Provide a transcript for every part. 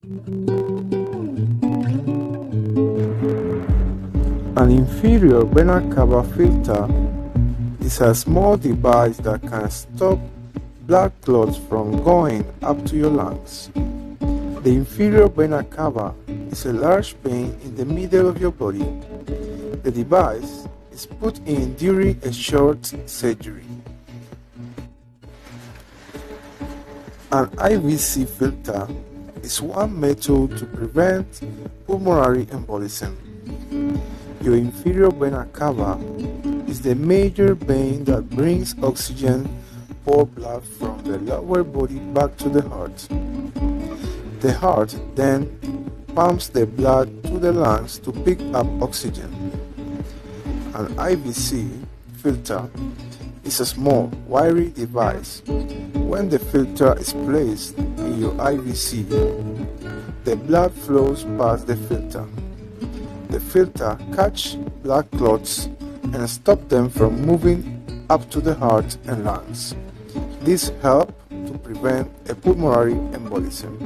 An inferior vena cava filter is a small device that can stop blood clots from going up to your lungs. The inferior vena cava is a large vein in the middle of your body. The device is put in during a short surgery. An IVC filter is one method to prevent pulmonary embolism. Your inferior vena cava is the major vein that brings oxygen or blood from the lower body back to the heart. The heart then pumps the blood to the lungs to pick up oxygen. An IVC filter is a small, wiry device. When the filter is placed in your IVC, the blood flows past the filter. The filter catches blood clots and stops them from moving up to the heart and lungs. This helps to prevent a pulmonary embolism.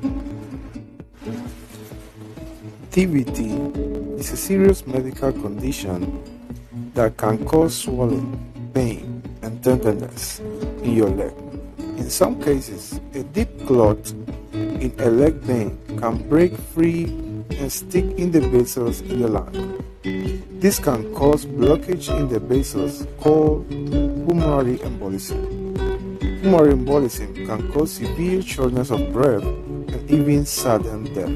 DVT is a serious medical condition that can cause swelling, pain, and tenderness in your leg. In some cases, a deep clot in a leg vein can break free and stick in the vessels in the lung. This can cause blockage in the vessels called pulmonary embolism. Pulmonary embolism can cause severe shortness of breath and even sudden death.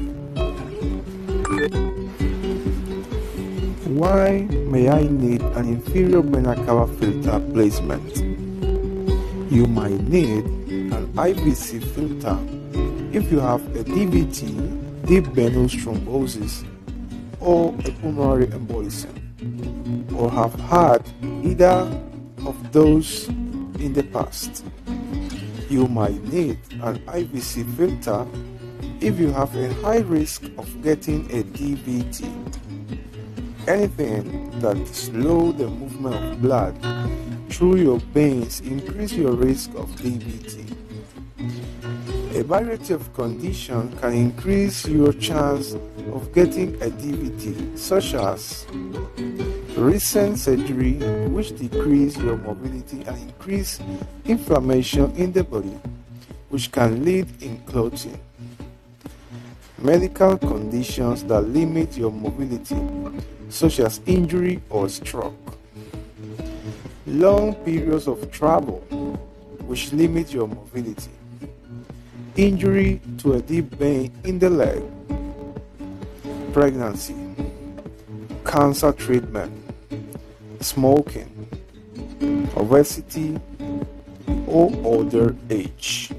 Why may I need an inferior vena cava filter placement? You might need an IVC filter if you have a DVT, deep venous thrombosis, or a pulmonary embolism, or have had either of those in the past. You might need an IVC filter if you have a high risk of getting a DVT. Anything that slows the movement of blood through your veins increase your risk of DVT. A variety of conditions can increase your chance of getting a DVT, such as recent surgery, which decrease your mobility and increase inflammation in the body, which can lead in clotting. Medical conditions that limit your mobility, such as injury or stroke. Long periods of travel, which limit your mobility. Injury to a deep vein in the leg. Pregnancy. Cancer treatment. Smoking. Obesity or older age.